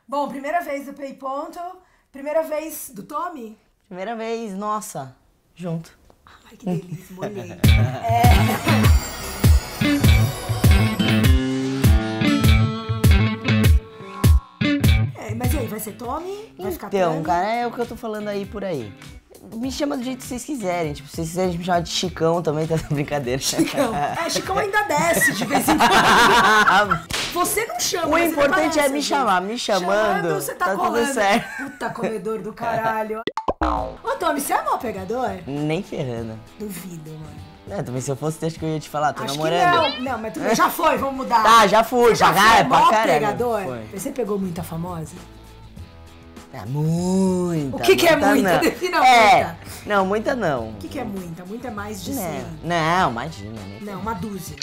Bom, primeira vez do Play Ponto, primeira vez do Tommy? Primeira vez, nossa, junto. Ai, que delícia, molhei. Mas e aí, vai ser Tommy? Vai ficar Então, Tami? cara, é o que eu tô falando aí por aí. Me chama do jeito que vocês quiserem. Tipo, se vocês quiserem me chamar de Chicão também, tá brincadeira. Chicão. Chicão ainda desce de vez em quando. Você não chama, O mas importante aparece, é me chamar. Me chamando, você tá tá colando. tudo certo. Puta comedor do caralho. Ô, Tommy, você é mau pegador? Nem ferrando. Duvido, mano. Também se eu fosse, acho que eu ia te falar, tô Acho namorando. que não, mas tudo bem, já foi, vamos mudar. Tá, já fui, Você já foi pra mó caralho. pegador? Foi. Você pegou muita famosa? Muita. O que é muita? Não. Defina muita. Não, muita não. O que é muita? Muita é mais de 100. Não, imagina. Não, uma dúzia.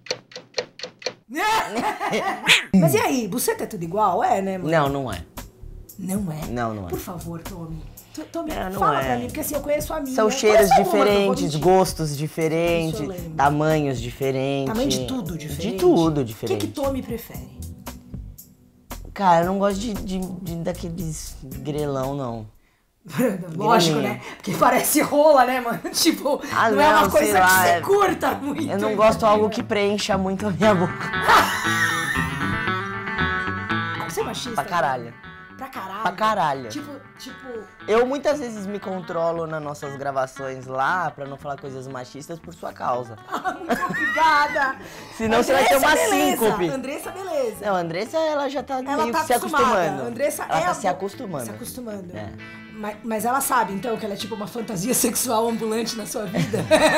Mas e aí, buceta é tudo igual? É, né, mano? Não, não é. Não é? Não é. Por favor, Tommy. Tommy, Não fala é. pra mim, porque assim, eu conheço a minha. São cheiros diferentes, gostos Isso diferentes, eu lembro. tamanhos diferentes. Tamanho de tudo diferente? De tudo O diferente. que Tommy prefere? Cara, eu não gosto daqueles grelão, não. Lógico, né? Porque parece rola, né, mano? Tipo, não é uma coisa sei lá, que você curta muito. Eu não gosto de algo que preencha muito a minha boca. Você é machista? Pra caralho. Pra caralho? Pra caralho. Tipo... Eu muitas vezes me controlo nas nossas gravações lá, pra não falar coisas machistas por sua causa. Muito obrigada. Senão você vai ter uma beleza. síncope. Andressa, beleza. Não, a Andressa, ela já tá Ela meio tá que se acostumando. Andressa ela é tá se acostumando. Se acostumando. É. Mas ela sabe, então, que ela é tipo uma fantasia sexual ambulante na sua vida?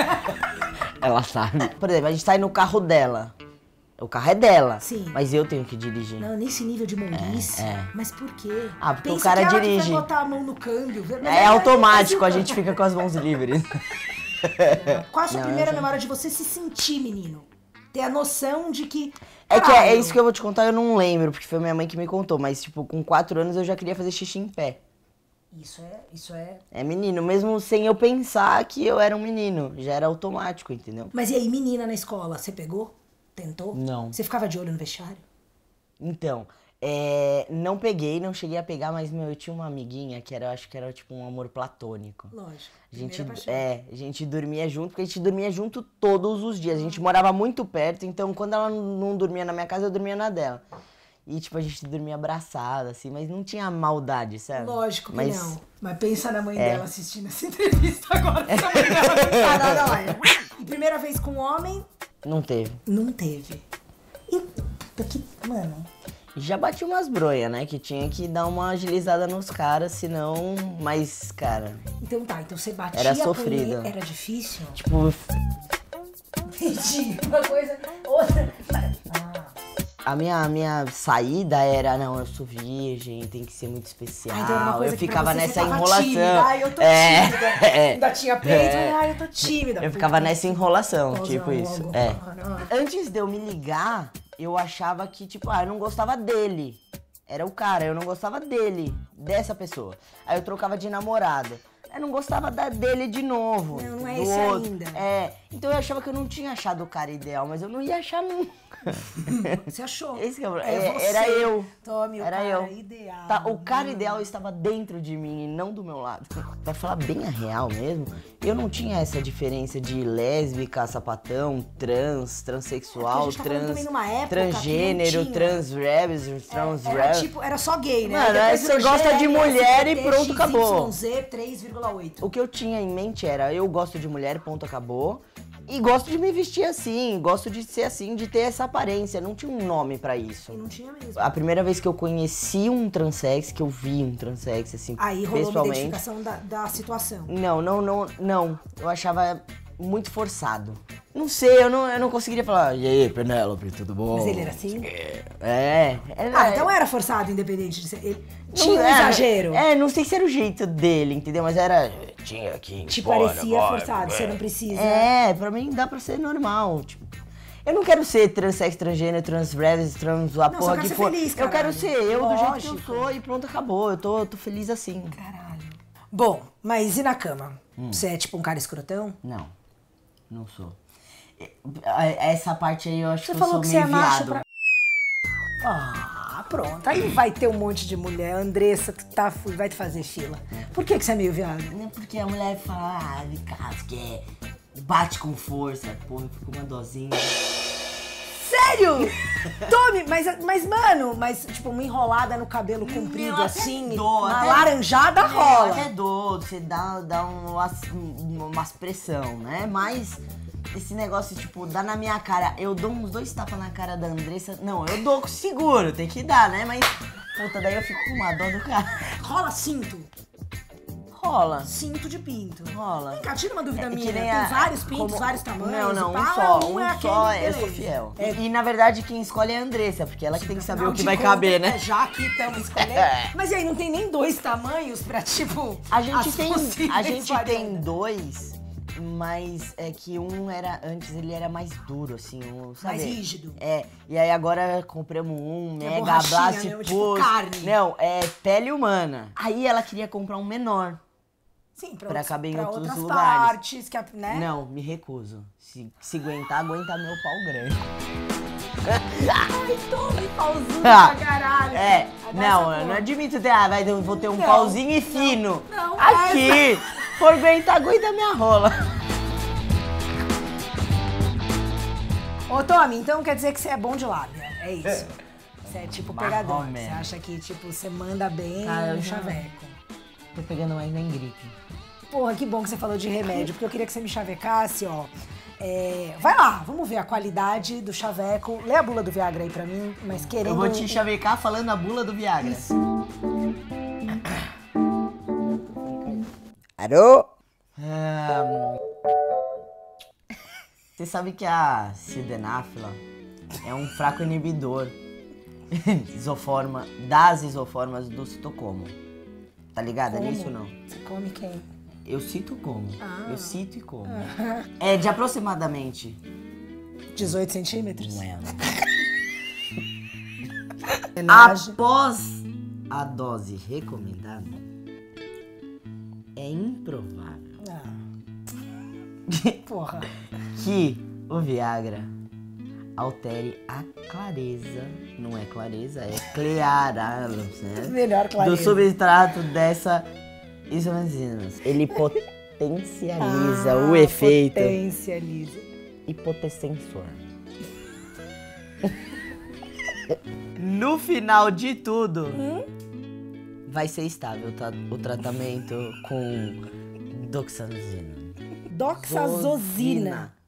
Ela sabe. Por exemplo, a gente tá aí no carro dela. O carro é dela. Sim. Mas eu tenho que dirigir. Não, nesse nível de monguice. É. Mas por quê? Ah, porque Pensa o cara que ela dirige. Que vai botar a mão no câmbio. É automático, a gente fica com as mãos livres. Qual a sua Não, primeira memória de você se sentir, menino? Ter a noção de que... É que é caralho, isso que eu vou te contar, eu não lembro, porque foi minha mãe que me contou. Mas, tipo, com 4 anos eu já queria fazer xixi em pé. Isso é... É menino, mesmo sem eu pensar que eu era um menino. Já era automático, entendeu? Mas e aí, menina na escola, você pegou? Tentou? Não. Você ficava de olho no vestiário? Então, não peguei, não cheguei a pegar, mas, meu, eu tinha uma amiguinha que era, eu acho que era tipo um amor platônico. Lógico. A gente dormia junto, porque a gente dormia junto todos os dias. A gente morava muito perto, então quando ela não dormia na minha casa, eu dormia na dela. E, tipo, a gente dormia abraçada, assim, mas não tinha maldade, sabe? Lógico que mas, não. Mas pensa na mãe dela assistindo essa entrevista agora. Essa mãe dela sentada lá. E primeira vez com homem? Não teve. Não teve. E, puta que... Mano... Já bati umas bronhas, né? Que tinha que dar uma agilizada nos caras, senão... Mas, cara... Então tá, então você batia... Era sofrido. Era difícil? Tipo... Entendi. Uma coisa... Outra... A minha saída era, não, eu sou virgem, tem que ser muito especial. Então era uma coisa eu ficava que pra você, nessa tava enrolação. Tímida. Ai, eu tô tímida. Ainda tinha peito, ai, eu tô tímida. Eu ficava nessa enrolação, tipo logo. isso. Antes de eu me ligar, eu achava que, tipo, eu não gostava dele. Era o cara, eu não gostava dele, dessa pessoa. Aí eu trocava de namorada. Eu não gostava dele de novo. Não é esse ainda. Então eu achava que eu não tinha achado o cara ideal, mas eu não ia achar nunca. Você achou? Esse que é o você. Era eu. Tommy, era o cara eu. ideal. Tá, o cara ideal estava dentro de mim e não do meu lado. Pra falar bem a real mesmo, eu não tinha essa diferença de lésbica, sapatão, transexual, transgênero, Era só gay, né? Mano, você gosta de mulher e pronto, acabou. Z 3,8. O que eu tinha em mente era, eu gosto de mulher, ponto, acabou. E gosto de me vestir assim, gosto de ser assim, de ter essa aparência. Não tinha um nome pra isso. E não tinha mesmo. A primeira vez que eu conheci um transex, que eu vi um transex, assim, aí rolou pessoalmente... uma identificação da situação. Não. Eu achava muito forçado. Não sei, eu não conseguiria falar, e aí, Penélope, tudo bom? Mas ele era assim? Então era forçado, independente de ser... Ele tinha um exagero. Não sei se era o jeito dele, entendeu? Mas era... Tinha aqui, te parecia forçado, você não precisa... pra mim dá pra ser normal, tipo... Eu não quero ser transsex, transgênero, transreves, a porra que for. Feliz, eu quero ser eu Lógico. do jeito que eu sou e pronto, acabou. Eu tô feliz assim. Caralho. Bom, mas e na cama? Você é tipo um cara escrotão? Não sou. Essa parte aí eu acho que eu sou meio você é macho viado. pra... pronto. Aí vai ter um monte de mulher. A Andressa vai te fazer fila. Por que você é meio viado? Não, porque a mulher fala, Ricardo, que bate com força. Porra, eu fico com uma dosinha. Sério? Tome, mas, tipo, uma enrolada no cabelo comprido assim, uma laranjada rola. Até dou, você dá umas pressão, né? Mas esse negócio, tipo, dá na minha cara. Eu dou uns 2 tapas na cara da Andressa. Não, eu dou seguro, tem que dar, né? Mas, puta, daí eu fico com uma dó do cara. Rola cinto. Rola. Cinto de pinto. Rola. Vem cá, tira uma dúvida minha. nem Tem vários pintos, vários tamanhos? Não, um só. aquele, Eu sou fiel. E na verdade quem escolhe é a Andressa, porque ela que tem que saber o que vai conta, caber, né? Já que estamos escolhendo. Mas e aí, não tem nem 2 tamanhos pra, tipo... A gente tem 2, mas é que um era... Antes ele era mais duro, assim, sabe? Mais rígido. E aí agora compramos um Mega borrachinha, Blast né? Tipo carne. Não, é pele humana. Aí ela queria comprar um menor. Sim, pra caber em outros outras lugares. Partes, que, né? Não, me recuso. Se aguentar, aguenta meu pau grande. Ai, tome pauzinho pra caralho. Não admito ter, vou ter um pauzinho e fino. Não, aqui, por aguentar, aguenta minha rola. Ô, Tommy, então quer dizer que você é bom de lábia, é isso. Você é tipo pegador. Você acha que, tipo, você manda bem no chaveco. Tô pegando mais nem gripe. Porra, que bom que você falou de remédio, porque eu queria que você me chavecasse, ó. Vai lá, vamos ver a qualidade do chaveco. Lê a bula do Viagra aí pra mim, mas querendo... Eu vou te chavecar falando a bula do Viagra. Isso. Alô? Você sabe que a sildenafila é um fraco inibidor das isoformas do citocomo. Tá ligada nisso ou não? Você come quem? Eu cito como. Eu cito e como. É de aproximadamente 18 centímetros? Não é. Homenagem. Após a dose recomendada, é improvável Porra. que o Viagra altere a clareza, não é clareza, é clara, certo? Melhor clareza. Do substrato dessa isomazina. Ele potencializa o efeito. Potencializa. Hipotensor. No final de tudo, vai ser estável o tratamento com doxazina. Doxazosina.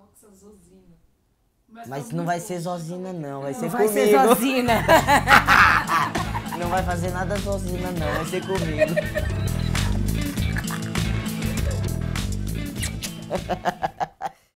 Mas não vai ser zozina, não. Vai ser Vai comigo. ser zozina. Não vai fazer nada zozina, não. Vai ser comigo.